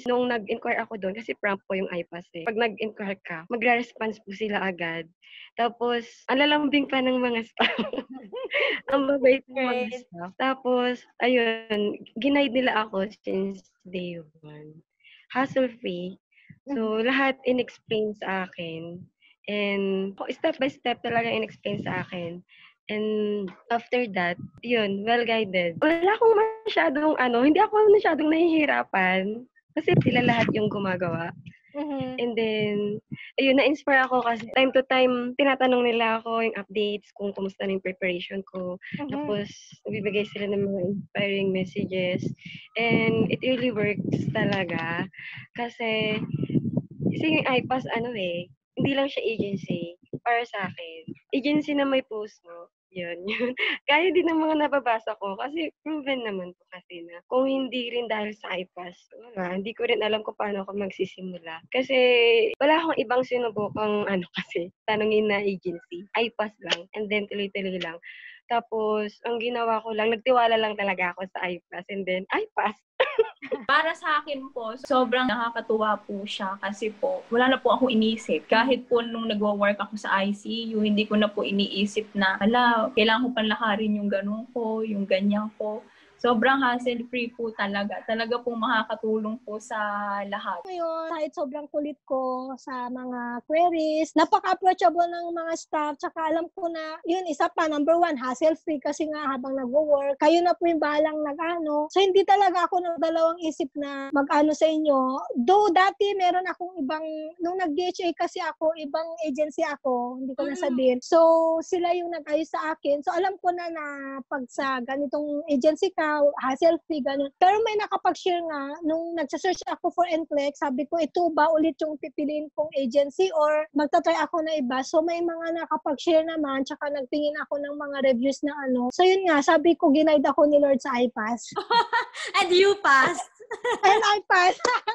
nung nag-inquire ako doon, kasi prompt po yung IPASS eh. Pag nag-inquire ka, magre-response po sila agad. Tapos, ang lalambing pa ng mga staff. Ang babait ng mga Great. staff. Tapos, ayun, ginaid nila ako since day one. Hassle-free. So, lahat in-explain sa akin. And step by step talaga in-explain sa akin. And after that, yun, well-guided. Wala akong masyadong hindi ako masyadong nahihirapan. Kasi sila lahat yung gumagawa. And then, ayun, na-inspire ako kasi time to time, tinatanong nila ako yung updates, kung kumusta na yung preparation ko. Tapos, nagbibigay sila ng mga inspiring messages. And it really works talaga. Kasi yung IPASS, hindi lang siya agency para sa akin. Agency na may puso. Yun. Kaya din ng mga nababasa ko kasi proven naman po kasi na kung hindi rin dahil sa IPASS, wala, hindi ko rin alam kung paano ako magsisimula. Kasi wala akong ibang sinubukang kasi tanungin na agency. IPASS lang. And then tuloy-tuloy lang. Tapos, ang ginawa ko lang, nagtiwala lang talaga ako sa IPASS and then IPASS. Para sa akin po, sobrang nakakatuwa po siya kasi po, wala na po akong iniisip. Kahit po nung nagwo-work ako sa ICU, hindi ko na po iniisip na, kailangan ko panlakarin yung ganun ko, yung ganyan ko. Sobrang hassle-free po talaga. Talaga po makakatulong po sa lahat. Ngayon, kahit sobrang kulit ko sa mga queries, napaka-approachable ng mga staff, tsaka alam ko na, yun, isa pa, number 1, hassle-free kasi nga habang nagwo-work, kayo na po yung bahalang nag-ano. So, hindi talaga ako nagdalawang isip na mag-ano sa inyo. Though, dati meron akong ibang, nung nag-DHA kasi ako, ibang agency ako, hindi ko nasabihin. So, sila yung nag-ayos sa akin. So, alam ko na pag sa ganitong agency ka, hassle-free, ganun. Pero may nakapag-share nga, nung nagsasearch ako for NCLEX, sabi ko, ito ba ulit yung pipiliin kong agency or magta-try ako na iba? So, may mga nakapag-share naman, tsaka nagtingin ako ng mga reviews na So, yun nga, sabi ko, ginaid ako ni Lord sa IPASS. And you passed. And I passed.